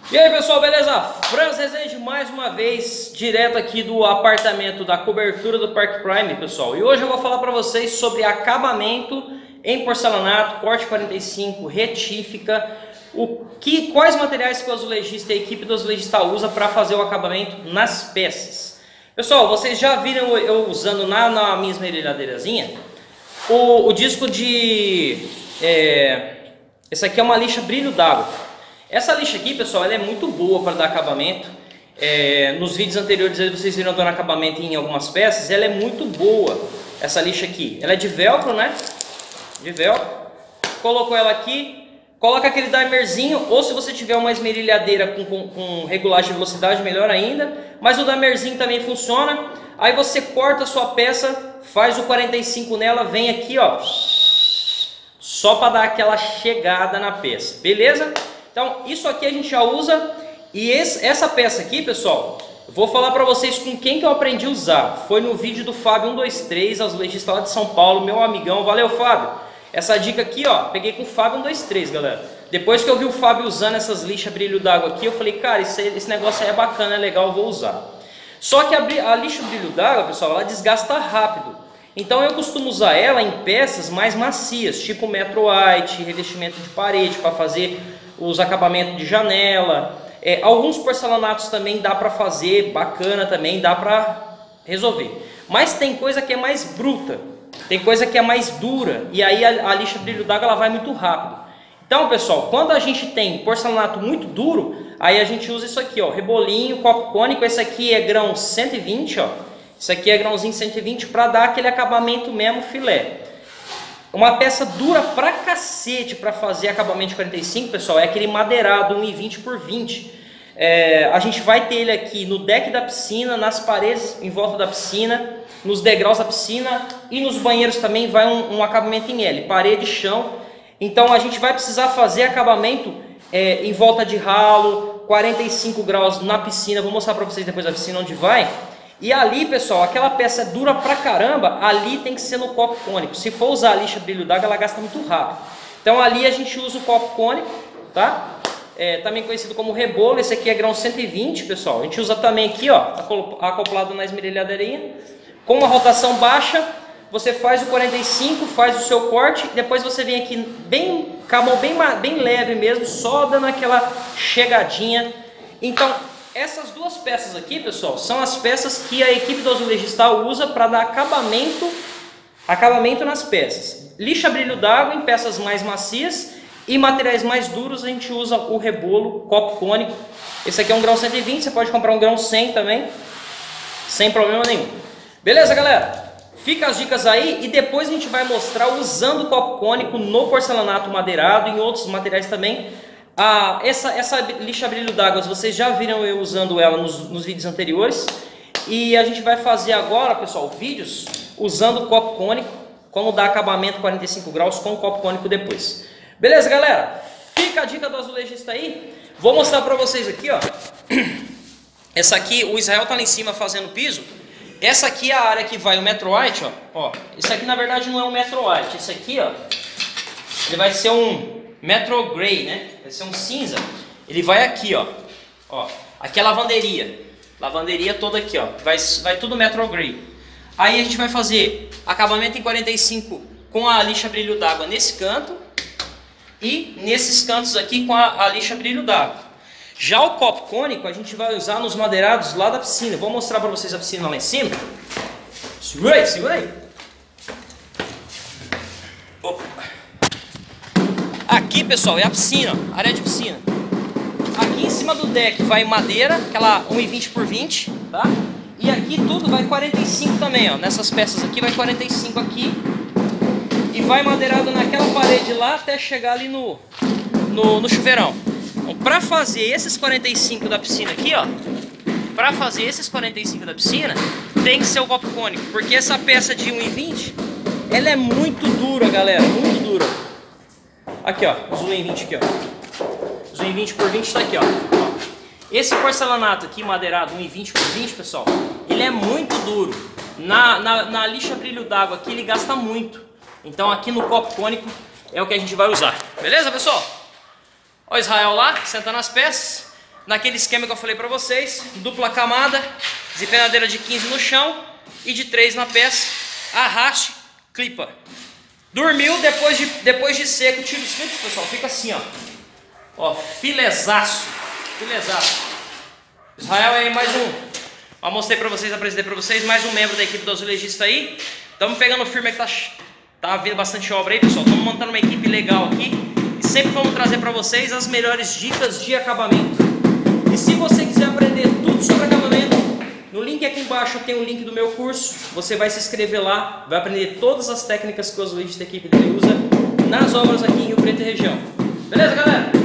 E aí pessoal, beleza? Franz Rezende mais uma vez, direto aqui do apartamento da cobertura do Park Prime, pessoal. E hoje eu vou falar para vocês sobre acabamento em porcelanato, corte 45, retífica, quais materiais que o azulejista e a equipe do azulejista usa para fazer o acabamento nas peças. Pessoal, vocês já viram eu usando na minha esmerilhadeirazinha o disco de... esse aqui é uma lixa brilho d'água. Essa lixa aqui, pessoal, ela é muito boa para dar acabamento. Nos vídeos anteriores vocês viram dando acabamento em algumas peças. Ela é muito boa, essa lixa aqui. Ela é de velcro, né? De velcro. Colocou ela aqui. Coloca aquele dimerzinho, ou se você tiver uma esmerilhadeira com regulagem de velocidade, melhor ainda. Mas o dimerzinho também funciona. Aí você corta a sua peça, faz o 45 nela, vem aqui, ó. Só para dar aquela chegada na peça, beleza? Então, isso aqui a gente já usa. E essa peça aqui, pessoal, vou falar para vocês com quem que eu aprendi a usar. Foi no vídeo do Fábio 123, azulejista lá de São Paulo, meu amigão. Valeu, Fábio. Essa dica aqui, ó, peguei com o Fábio 123, galera. Depois que eu vi o Fábio usando essas lixas brilho d'água aqui, eu falei, cara, esse negócio aí é bacana, é legal, eu vou usar. Só que a lixa brilho d'água, pessoal, ela desgasta rápido. Então eu costumo usar ela em peças mais macias, tipo Metro White, revestimento de parede para fazer os acabamentos de janela. Alguns porcelanatos também dá para fazer, bacana também, dá para resolver. Mas tem coisa que é mais bruta, tem coisa que é mais dura, e aí a lixa brilho d'água ela vai muito rápido. Então, pessoal, quando a gente tem porcelanato muito duro, aí a gente usa isso aqui, ó, rebolinho, copo cônico. Esse aqui é grão 120, ó. Isso aqui é grãozinho 120 para dar aquele acabamento mesmo filé. Uma peça dura pra cacete para fazer acabamento de 45, pessoal, é aquele madeirado 1,20 por 20. A gente vai ter ele aqui no deck da piscina, nas paredes em volta da piscina, nos degraus da piscina e nos banheiros também vai um acabamento em L, parede, chão. Então a gente vai precisar fazer acabamento em volta de ralo, 45 graus na piscina. Vou mostrar para vocês depois da piscina onde vai. E ali, pessoal, aquela peça é dura pra caramba, ali tem que ser no copo cônico. Se for usar a lixa brilho d'água, ela gasta muito rápido. Então ali a gente usa o copo cônico, tá? Também conhecido como rebolo. Esse aqui é grão 120, pessoal. A gente usa também aqui, ó, acoplado na esmerilhadeirinha. Com uma rotação baixa, você faz o 45, faz o seu corte. Depois você vem aqui bem, com a mão bem leve mesmo, só dando aquela chegadinha. Então... essas duas peças aqui, pessoal, são as peças que a equipe do azulejista usa para dar acabamento nas peças. Lixa brilho d'água em peças mais macias e materiais mais duros a gente usa o rebolo, copo cônico. Esse aqui é um grão 120, você pode comprar um grão 100 também, sem problema nenhum. Beleza, galera? Fica as dicas aí e depois a gente vai mostrar usando o copo cônico no porcelanato madeirado e em outros materiais também. Essa lixa brilho d'água, vocês já viram eu usando ela nos vídeos anteriores. E a gente vai fazer agora, pessoal, vídeos usando o copo cônico, como dar acabamento 45 graus com o copo cônico depois. Beleza, galera? Fica a dica do azulejista aí. Vou mostrar pra vocês aqui, ó. Essa aqui, o Israel tá lá em cima fazendo piso. Essa aqui é a área que vai o Metro White, ó. Isso aqui na verdade não é um Metro White. Esse aqui, ó, ele vai ser um Metro Grey, né? Vai ser um cinza. Ele vai aqui, ó. Aqui é a lavanderia. Lavanderia toda aqui, ó. Vai tudo Metro Grey. Aí a gente vai fazer acabamento em 45 com a lixa brilho d'água nesse canto. E nesses cantos aqui com a lixa brilho d'água. Já o copo cônico a gente vai usar nos madeirados lá da piscina. Vou mostrar para vocês a piscina lá em cima. Segura aí, segura aí. Opa. Aqui, pessoal, é a piscina, área de piscina. Aqui em cima do deck vai madeira, aquela 1,20 por 20, tá? E aqui tudo vai 45 também, ó. Nessas peças aqui vai 45 aqui. E vai madeirado naquela parede lá até chegar ali no chuveirão. Então, pra fazer esses 45 da piscina aqui, ó. Pra fazer esses 45 da piscina, tem que ser o copo cônico. Porque essa peça de 1,20, ela é muito dura, galera, muito dura. Aqui, ó, os 1,20 aqui, ó. Os 1,20 por 20 tá aqui, ó. Esse porcelanato aqui, madeirado 1,20 por 20, pessoal, ele é muito duro. Na lixa brilho d'água aqui, ele gasta muito. Então aqui no copo cônico é o que a gente vai usar. Beleza, pessoal? Olha o Israel lá, sentando as peças. naquele esquema que eu falei para vocês, dupla camada, desempenadeira de 15 no chão e de 3 na peça, arraste, clipa. Dormiu, depois de seco, tira os clipes, pessoal, fica assim, ó, filezaço, Israel aí mais um, ó, mostrei para vocês, apresentei para vocês, mais um membro da equipe do azulejista aí. Estamos pegando firme que tá vindo bastante obra aí, pessoal, estamos montando uma equipe legal aqui e sempre vamos trazer para vocês as melhores dicas de acabamento. E se você quiser aprender tudo sobre acabamento, no link aqui embaixo tem o link do meu curso, você vai se inscrever lá, vai aprender todas as técnicas que o azulejista da equipe dele usa nas obras aqui em Rio Preto e região. Beleza, galera?